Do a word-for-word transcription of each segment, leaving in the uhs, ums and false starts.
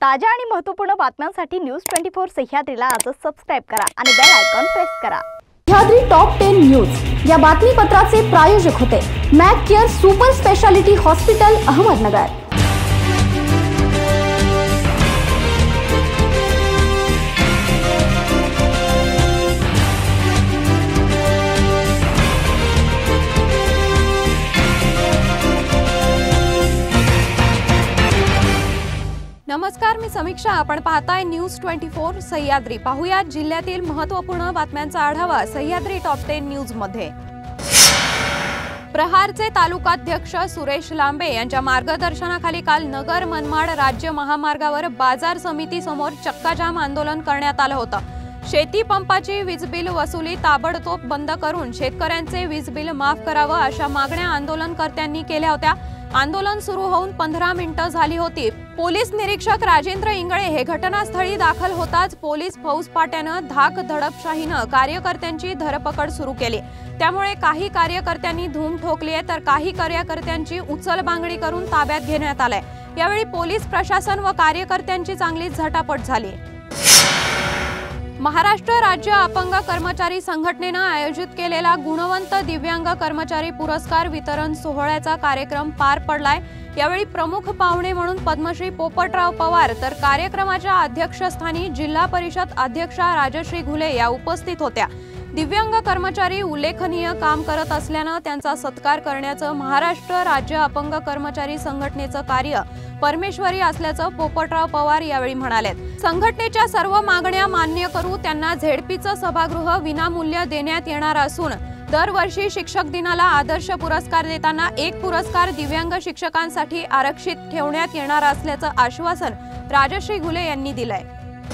ताज्या आणि महत्त्वपूर्ण बातम्यांसाठी न्यूज ट्वेंटी फोर सह्याद्रीला आजच सबस्क्राइब करा आणि बेल आयकॉन प्रेस करा। सह्याद्री टॉप टेन न्यूज या बातमीपत्राचे प्रायोजक होते Mac Care super speciality hospital Ahmednagar. नमस्कार, मी समीक्षा। आपण पाहताय न्यूज ट्वेंटी फोर सह्याद्री। पाहूया जिल्ह्यातील महत्त्वपूर्ण बातम्यांचा आढावा सह्याद्री टॉप टेन न्यूज मध्ये। प्रहारचे तालुकाध्यक्ष सुरेश लांबे यांच्या मार्गदर्शनाखाली काल नगर मनमाड राज्य महामार्गावर बाजार समिती समोर चक्काजाम आंदोलन करण्यात आलं होतं। शेती पंपाची वीज बिल वसुली ताबडतोब बंद करून शेतकऱ्यांचे वीज बिल माफ करावं अशा मागण्या आंदोलनकर्त्यांनी केल्या होत्या। आंदोलन सुरू होऊन पंधरा मिनिटं झाली होती। पोलीस निरीक्षक राजेंद्र इंगळे हे घटनास्थळी दाखल होताच पोलीस फौजफाट्यानं धाक धडपशाहीनं कार्यकर्त्यांची धरपकड सुरू केली। त्यामुळे काही कार्यकर्त्यांनी धूम ठोकली आहे तर काही कार्यकर्त्यांची उचलबांगडी करून ताब्यात घेण्यात आलंय। यावेळी पोलीस प्रशासन व कार्यकर्त्यांची चांगली झटापट झाली। महाराष्ट्र राज्य अपंग कर्मचारी संघटनेने आयोजित केलेला गुणवंत दिव्यांग कर्मचारी पुरस्कार वितरण सोहळ्याचा कार्यक्रम पार पडलाय। यावेळी प्रमुख पाहुणे म्हणून पद्मश्री पोपटराव पवार तर कार्यक्रमाच्या अध्यक्षस्थानी जिल्हा परिषद अध्यक्षा राजश्री घुले या उपस्थित होत्या। दिव्यांग कर्मचारी उल्लेखनीय काम करत असल्याने त्यांचा सत्कार करण्याचं महाराष्ट्र राज्य अपंग कर्मचारी संघटनेचं कार्य परमेश्वरी असल्याचं पोपटराव पवार यावेळी म्हणाले। संघटनेच्या सर्व मागण्या मान्य करू, त्यांना झेडपीचं सभागृह विनामूल्य देण्यात येणार असून दरवर्षी शिक्षक दिनाला आदर्श पुरस्कार देताना एक पुरस्कार दिव्यांग शिक्षकांसाठी आरक्षित ठेवण्यात येणार असल्याचं आश्वासन राजश्री घुले यांनी दिलंय।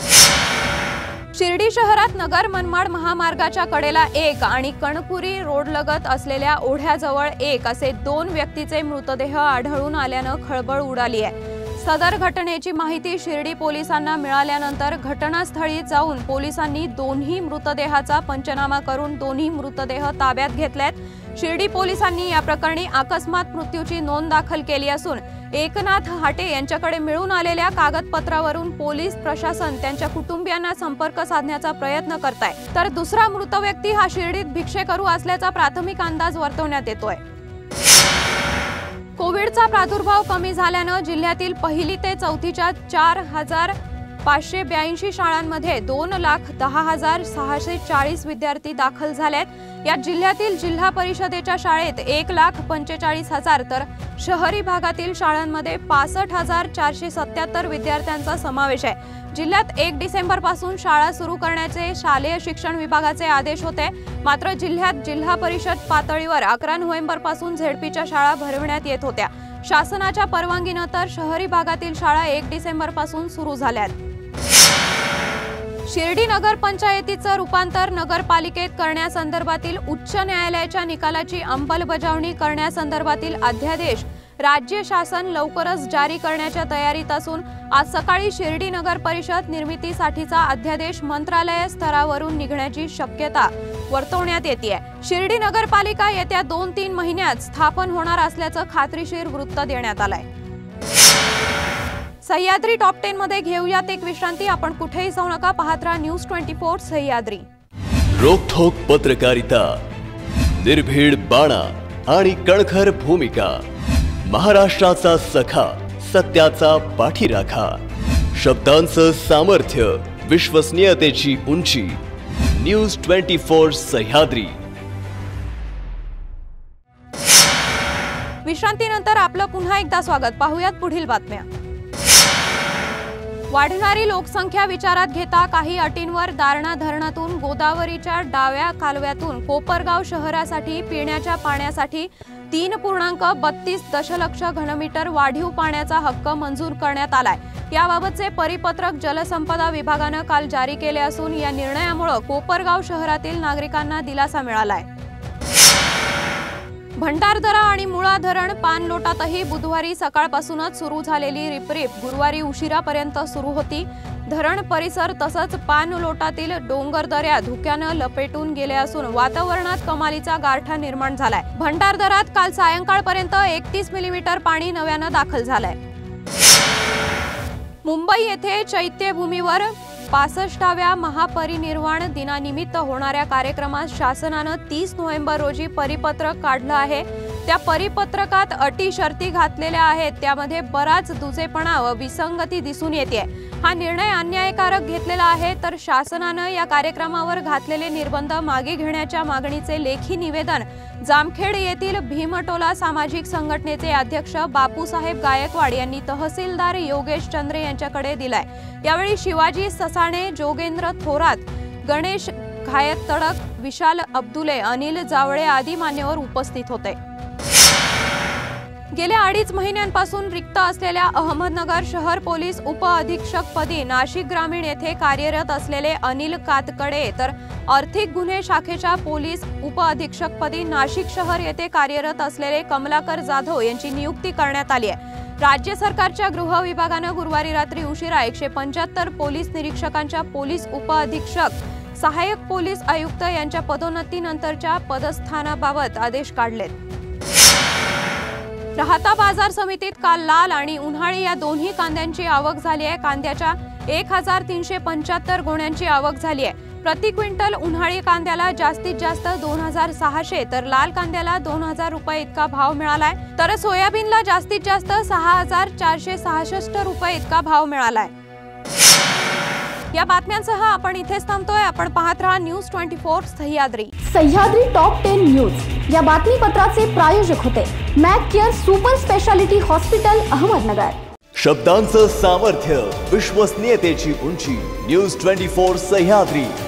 शिर्डी शहरात नगर मनमाड महामार्गाच्या कडेला एक आणि कणपुरी रोडलगत असलेल्या ओढ्याजवळ एक असे दोन व्यक्तीचे मृतदेह आढळून आल्यानं खळबळ उडाली आहे। सदर घटनेची माहिती शिर्डी पोलिसांना मिळाल्यानंतर घटनास्थळी जाऊन पोलिसांनी दोन्ही मृतदेहाचा पंचनामा करून दोन्ही मृतदेह ताब्यात घेतलेत। शिर्डी पोलिसांनी या प्रकरणी अकस्मात मृत्यूची नोंद दाखल केली असून एकनाथ हाटे यांच्याकडे मिळून आलेल्या कागदपत्रावरून पोलीस प्रशासन त्यांच्या कुटुंबियांना संपर्क साधण्याचा प्रयत्न करत आहे। तर दुसरा मृत व्यक्ती हा शिर्डीत भिक्षेकरू असल्याचा प्राथमिक अंदाज वर्तवण्यात येतोय। कोविडचा प्रादुर्भाव कमी झाल्यानं जिल्ह्यातील पहिली ते चौथीच्या चार हजार पाचशे ब्याऐंशी शाळांमध्ये दोन लाख दहा हजार सहाशे चाळीस विद्यार्थी दाखल झालेत। या जिल्ह्यातील जिल्हा परिषदेच्या शाळेत एक लाख पंचेचाळीस हजार तर शहरी भागातील शाळांमध्ये पासष्ट हजार चारशे सत्याहत्तर विद्यार्थ्यांचा समावेश आहे। जिल्ह्यात एक डिसेंबर पासून शाळा सुरू करण्याचे शालेय शिक्षण विभागाचे आदेश होते, मात्र जिल्ह्यात जिल्हा परिषद पातळीवर अकरा नोव्हेंबर पासून झेडपीच्या शाळा भरवण्यात येत होत्या। शासनाच्या परवानगीनंतर शहरी भागातील शाळा एक डिसेंबर पासून सुरू झाल्यात। शिर्डी नगर पंचायतीचं रूपांतर नगरपालिकेत करण्यासंदर्भातील उच्च न्यायालयाच्या निकालाची अंमलबजावणी करण्यासंदर्भातील अध्यादेश राज्य शासन लवकरच जारी करण्याच्या तयारीत असून आज सकाळी शिर्डी नगर परिषद निर्मितीसाठीचा अध्यादेश मंत्रालय स्तरावरून निघण्याची शक्यता वर्तवण्यात येते। शिर्डी नगरपालिका येत्या दोन तीन महिन्यात स्थापन होणार असल्याचं खात्रीशीर वृत्त देण्यात आलंय। सह्याद्री टॉप टेन मध्ये घेऊयात एक विश्रांती। आपण कुठेही जाऊ नका, पाहत राहा न्यूज ट्वेंटी फोर सह्याद्री। रोखोक पत्रकारिता, निर्भीड बाणा आणि कणखर भूमिका, महाराष्ट्राचा सखा, सत्याचा पाठीराखा, शब्दांचं सामर्थ्य, विश्वसनीयतेची उंची, न्यूज ट्वेंटी फोर सह्याद्री। विश्रांतीनंतर आपलं पुन्हा एकदा स्वागत। पाहूयात पुढील बातम्या। वाढणारी लोकसंख्या विचारात घेता काही अटींवर दारणा धरणातून गोदावरीच्या डाव्या कालव्यातून कोपरगाव शहरासाठी पिण्याच्या पाण्यासाठी तीन पूर्णांक बत्तीस दशलक्ष घनमीटर वाढीव पाण्याचा हक्क मंजूर करण्यात आलाय। याबाबतचे परिपत्रक जलसंपदा विभागानं काल जारी केले असून या निर्णयामुळे कोपरगाव शहरातील नागरिकांना दिलासा मिळालाय। भंडारदरा आणि मुळा धरण पाणलोटातही बुधवारी सकाळपासूनच सुरू झालेली रिपरिप गुरुवारी उशिरापर्यंत सुरू होती। धरण परिसर तसंच पाणलोटातील डोंगर दऱ्या धुक्यानं लपेटून गेले असून वातावरणात कमालीचा गारठा निर्माण झालाय। भंडारदरात काल सायंकाळपर्यंत एकतीस मिलीमीटर पाणी नव्यानं दाखल झालंय। मुंबई येथे चैत्यभूमीवर पासष्टाव्या महापरिनिर्वाण दिनानिमित्त होणाऱ्या कार्यक्रमात शासनानं तीस नोव्हेंबर रोजी परिपत्रक काढलं आहे। त्या परिपत्रकात अटी शर्ती घातलेल्या आहेत, त्यामध्ये बराच दुजेपणा व विसंगती दिसून येते। हा निर्णय अन्यायकारक घेतलेला आहे, तर शासनानं या कार्यक्रमावर घातलेले निर्बंध मागे घेण्याच्या मागणीचे लेखी निवेदन जामखेड येथील भीमटोला सामाजिक संघटनेचे अध्यक्ष बापूसाहेब गायकवाड यांनी तहसीलदार योगेश चंद्रे यांच्याकडे दिलाय। यावेळी शिवाजी ससाणे, जोगेंद्र थोरात, गणेश घायत तडक, विशाल अब्दुले, अनिल जावळे आदी मान्यवर उपस्थित होते। गेल्या अडीच महिन्यांपासून रिक्त असलेल्या अहमदनगर शहर पोलीस उप अधीक्षक पदी नाशिक ग्रामीण येथे कार्यरत असलेले अनिल कातकडे तर आर्थिक गुन्हे शाखेच्या पोलीस उप अधीक्षक पदी नाशिक शहर येथे कार्यरत असलेले कमलाकर जाधव यांची नियुक्ती करण्यात आली आहे। राज्य सरकारच्या गृह विभागाने गुरुवारी रात्री उशिरा एकशे पंच्याहत्तर पोलीस निरीक्षकांच्या पोलीस उप अधीक्षक, सहाय्यक पोलीस आयुक्त यांच्या पदोन्नतीनंतरच्या पदस्थानाबाबत आदेश काढलेत। राहता बाजार समितीत काल लाल आणि उन्हाळी या दोन्ही कांद्यांची आवक झाली आहे। कांद्याच्या एक हजार तीनशे पंच्याहत्तर गोण्यांची आवक झाली आहे। प्रति क्विंटल उन्हाळी कांद्याला जास्तीत जास्त दोन हजार सहाशे तर लाल कांद्याला दोन हजार रुपये इतका भाव मिळालाय, तर सोयाबीनला जास्तीत जास्त सहा हजार चारशे सहासष्ट रुपये इतका भाव मिळालाय। या बातम्यांसह आपण इथेच थांबतोय। आपण पाहत रहा news twenty four Sahyadri. Sahyadri top ten news या बातमीपत्राचे प्रायोजक होते Mac Care super speciality hospital Ahmednagar. शब्दांचं सामर्थ्य, विश्वसनीयतेची उंची, न्यूज ट्वेंटी फोर सह्याद्री।